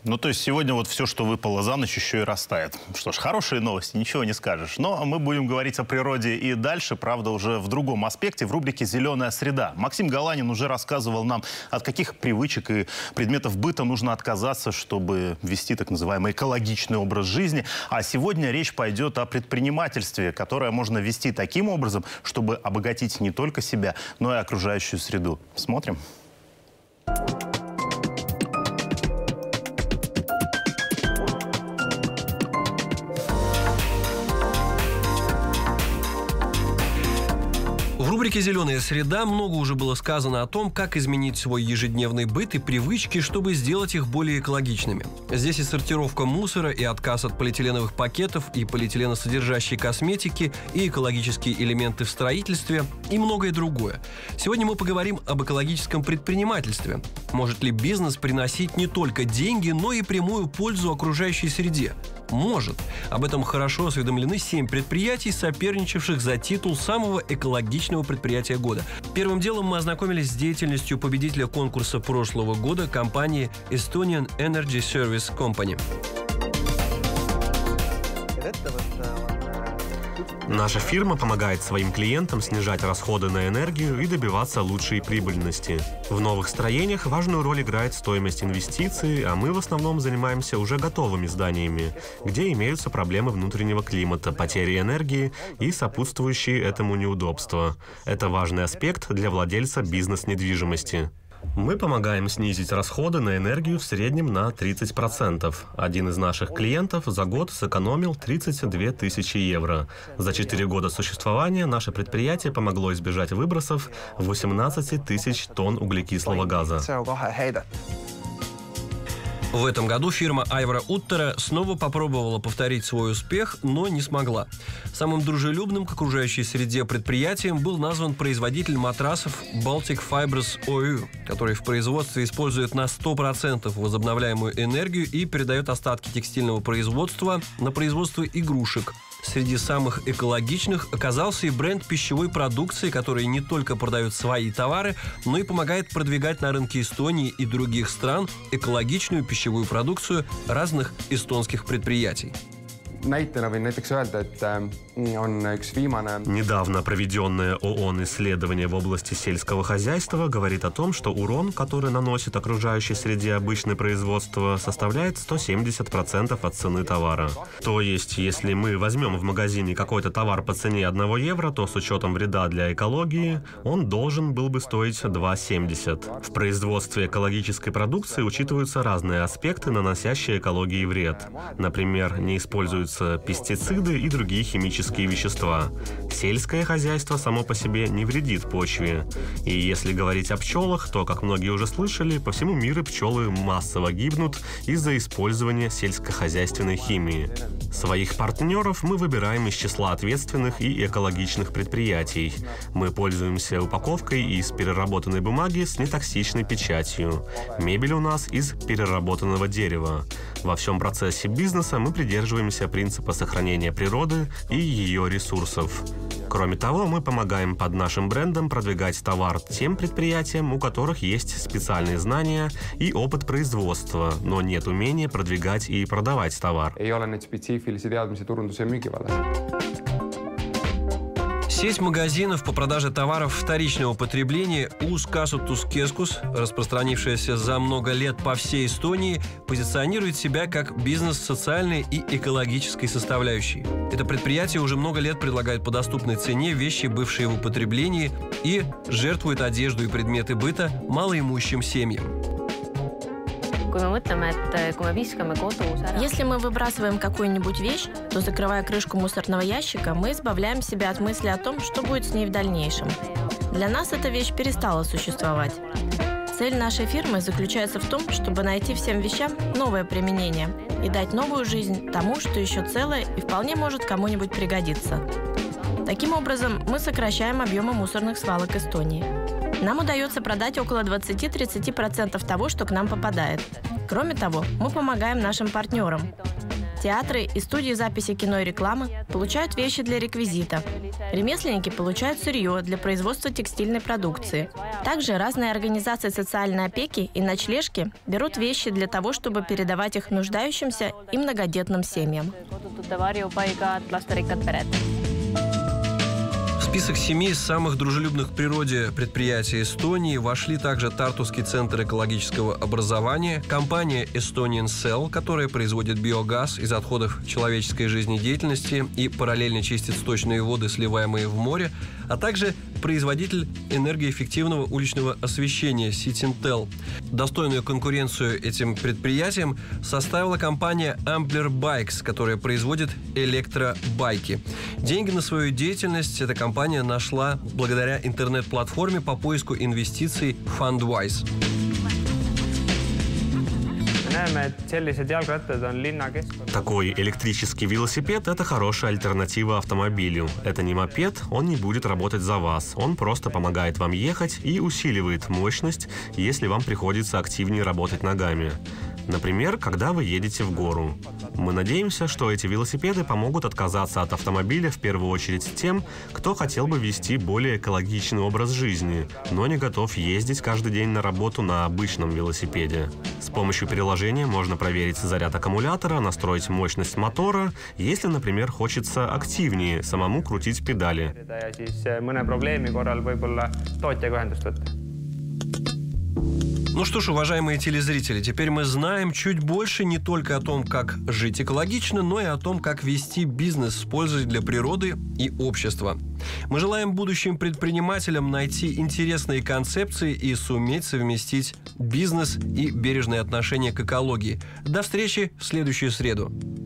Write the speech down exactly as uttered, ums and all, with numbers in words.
Ну, то есть сегодня вот все, что выпало за ночь, еще и растает. Что ж, хорошие новости, ничего не скажешь. Но мы будем говорить о природе и дальше, правда, уже в другом аспекте, в рубрике «Зеленая среда». Максим Галанин уже рассказывал нам, от каких привычек и предметов быта нужно отказаться, чтобы вести так называемый экологичный образ жизни. А сегодня речь пойдет о предпринимательстве, которое можно вести таким образом, чтобы обогатить не только себя, но и окружающую среду. Смотрим. В рубрике «Зеленая среда» много уже было сказано о том, как изменить свой ежедневный быт и привычки, чтобы сделать их более экологичными. Здесь и сортировка мусора, и отказ от полиэтиленовых пакетов, и полиэтиленосодержащей косметики, и экологические элементы в строительстве, и многое другое. Сегодня мы поговорим об экологическом предпринимательстве. Может ли бизнес приносить не только деньги, но и прямую пользу окружающей среде? Может. Об этом хорошо осведомлены семь предприятий, соперничавших за титул самого экологичного предприятия года. Первым делом мы ознакомились с деятельностью победителя конкурса прошлого года компании Estonian Energy Service Company. Наша фирма помогает своим клиентам снижать расходы на энергию и добиваться лучшей прибыльности. В новых строениях важную роль играет стоимость инвестиций, а мы в основном занимаемся уже готовыми зданиями, где имеются проблемы внутреннего климата, потери энергии и сопутствующие этому неудобства. Это важный аспект для владельца бизнес-недвижимости. Мы помогаем снизить расходы на энергию в среднем на тридцать процентов. Один из наших клиентов за год сэкономил тридцать две тысячи евро. За четыре года существования наше предприятие помогло избежать выбросов восемнадцать тысяч тонн углекислого газа. В этом году фирма Айвара Уттера снова попробовала повторить свой успех, но не смогла. Самым дружелюбным к окружающей среде предприятием был назван производитель матрасов Baltic Fibers о ю, который в производстве использует на сто процентов возобновляемую энергию и передает остатки текстильного производства на производство игрушек. Среди самых экологичных оказался и бренд пищевой продукции, который не только продает свои товары, но и помогает продвигать на рынке Эстонии и других стран экологичную пищевую продукцию разных эстонских предприятий. Недавно проведенное ООН исследование в области сельского хозяйства говорит о том, что урон, который наносит окружающей среде обычное производство, составляет сто семьдесят процентов от цены товара. То есть, если мы возьмем в магазине какой-то товар по цене одного евро, то с учетом вреда для экологии он должен был бы стоить два семьдесят. В производстве экологической продукции учитываются разные аспекты, наносящие экологии вред. Например, не используются пестициды и другие химические вещества. Сельское хозяйство само по себе не вредит почве. И если говорить о пчелах, то, как многие уже слышали, по всему миру пчелы массово гибнут из-за использования сельскохозяйственной химии. Своих партнеров мы выбираем из числа ответственных и экологичных предприятий. Мы пользуемся упаковкой из переработанной бумаги с нетоксичной печатью. Мебель у нас из переработанного дерева. Во всем процессе бизнеса мы придерживаемся принципа сохранения природы и ее ресурсов. Кроме того, мы помогаем под нашим брендом продвигать товар тем предприятиям, у которых есть специальные знания и опыт производства, но нет умения продвигать и продавать товар. Сеть магазинов по продаже товаров вторичного потребления Uus Kasutus Keskus, распространившаяся за много лет по всей Эстонии, позиционирует себя как бизнес социальной и экологической составляющей. Это предприятие уже много лет предлагает по доступной цене вещи, бывшие в употреблении, и жертвует одежду и предметы быта малоимущим семьям. Если мы выбрасываем какую-нибудь вещь, то, закрывая крышку мусорного ящика, мы избавляем себя от мысли о том, что будет с ней в дальнейшем. Для нас эта вещь перестала существовать. Цель нашей фирмы заключается в том, чтобы найти всем вещам новое применение и дать новую жизнь тому, что еще целое и вполне может кому-нибудь пригодиться. Таким образом, мы сокращаем объемы мусорных свалок Эстонии. Нам удается продать около двадцати-тридцати процентов того, что к нам попадает. Кроме того, мы помогаем нашим партнерам. Театры и студии записи кино и рекламы получают вещи для реквизита. Ремесленники получают сырье для производства текстильной продукции. Также разные организации социальной опеки и ночлежки берут вещи для того, чтобы передавать их нуждающимся и многодетным семьям. В список семи самых дружелюбных к природе предприятий Эстонии вошли также Тартусский центр экологического образования, компания Estonian Cell, которая производит биогаз из отходов человеческой жизнедеятельности и параллельно чистит сточные воды, сливаемые в море, а также производитель энергоэффективного уличного освещения Ситинтел. Достойную конкуренцию этим предприятиям составила компания Ambler Bikes, которая производит электробайки. Деньги на свою деятельность эта компания нашла благодаря интернет-платформе по поиску инвестиций Fundwise. Такой электрический велосипед – это хорошая альтернатива автомобилю. Это не мопед, он не будет работать за вас. Он просто помогает вам ехать и усиливает мощность, если вам приходится активнее работать ногами. Например, когда вы едете в гору. Мы надеемся, что эти велосипеды помогут отказаться от автомобиля в первую очередь тем, кто хотел бы вести более экологичный образ жизни, но не готов ездить каждый день на работу на обычном велосипеде. С помощью приложения можно проверить заряд аккумулятора, настроить мощность мотора, если, например, хочется активнее самому крутить педали. Ну что ж, уважаемые телезрители, теперь мы знаем чуть больше не только о том, как жить экологично, но и о том, как вести бизнес с пользой для природы и общества. Мы желаем будущим предпринимателям найти интересные концепции и суметь совместить бизнес и бережное отношение к экологии. До встречи в следующую среду.